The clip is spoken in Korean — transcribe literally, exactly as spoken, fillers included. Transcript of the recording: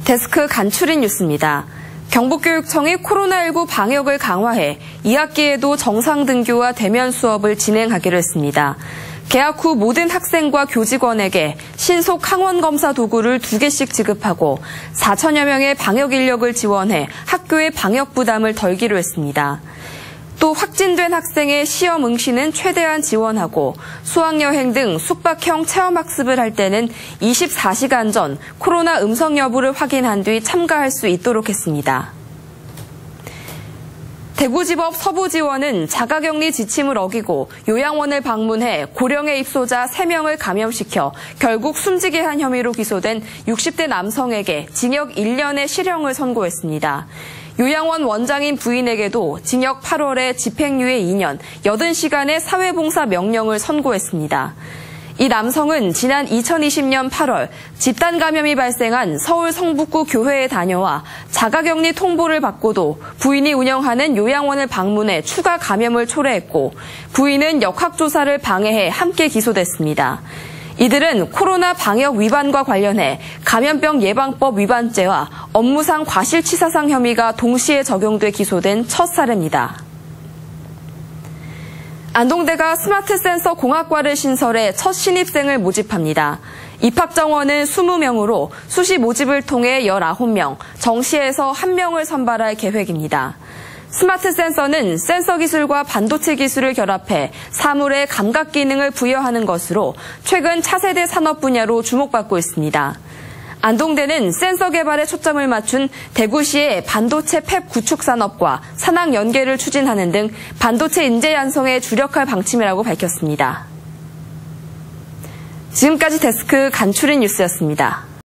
데스크 간추린 뉴스입니다. 경북교육청이 코로나십구 방역을 강화해 이 학기에도 정상 등교와 대면 수업을 진행하기로 했습니다. 개학 후 모든 학생과 교직원에게 신속 항원 검사 도구를 두 개씩 지급하고 사천여 명의 방역 인력을 지원해 학교의 방역 부담을 덜기로 했습니다. 또 확진된 학생의 시험 응시는 최대한 지원하고 수학여행 등 숙박형 체험학습을 할 때는 이십사 시간 전 코로나 음성 여부를 확인한 뒤 참가할 수 있도록 했습니다. 대구지법 서부지원은 자가격리 지침을 어기고 요양원을 방문해 고령의 입소자 세 명을 감염시켜 결국 숨지게 한 혐의로 기소된 육십 대 남성에게 징역 일 년의 실형을 선고했습니다. 요양원 원장인 부인에게도 징역 팔 월에 집행유예 이 년, 팔십 시간의 사회봉사 명령을 선고했습니다. 이 남성은 지난 이천이십 년 팔 월 집단 감염이 발생한 서울 성북구 교회에 다녀와 자가격리 통보를 받고도 부인이 운영하는 요양원을 방문해 추가 감염을 초래했고 부인은 역학조사를 방해해 함께 기소됐습니다. 이들은 코로나 방역 위반과 관련해 감염병 예방법 위반죄와 업무상 과실치사상 혐의가 동시에 적용돼 기소된 첫 사례입니다. 안동대가 스마트 센서 공학과를 신설해 첫 신입생을 모집합니다. 입학 정원은 이십 명으로 수시 모집을 통해 열아홉 명, 정시에서 한 명을 선발할 계획입니다. 스마트 센서는 센서 기술과 반도체 기술을 결합해 사물의 감각 기능을 부여하는 것으로 최근 차세대 산업 분야로 주목받고 있습니다. 안동대는 센서 개발에 초점을 맞춘 대구시의 반도체 팹 구축 산업과 산학 연계를 추진하는 등 반도체 인재 양성에 주력할 방침이라고 밝혔습니다. 지금까지 데스크 간추린 뉴스였습니다.